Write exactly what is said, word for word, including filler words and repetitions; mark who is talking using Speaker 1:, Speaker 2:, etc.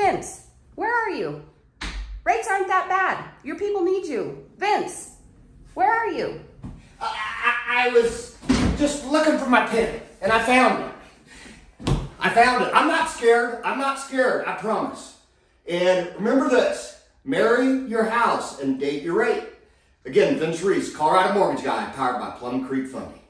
Speaker 1: Vince, where are you? Rates aren't that bad. Your people need you. Vince, where are you?
Speaker 2: I, I, I was just looking for my pen, and I found it. I found it. I'm not scared. I'm not scared, I promise. And remember this, marry your house and date your rate. Again, Vince Reese, Colorado Mortgage Guy, powered by Plum Creek Funding.